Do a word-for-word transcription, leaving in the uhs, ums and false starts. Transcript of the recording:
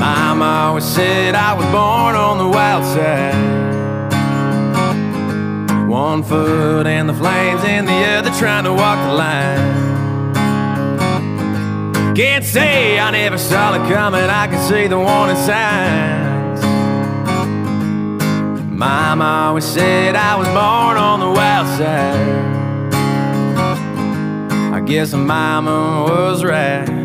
Mama always said I was born on the wild side. One foot in the flames and the other trying to walk the line. Can't say I never saw it coming, I can see the warning signs. Mama always said I was born on the wild side. I guess Mama was right.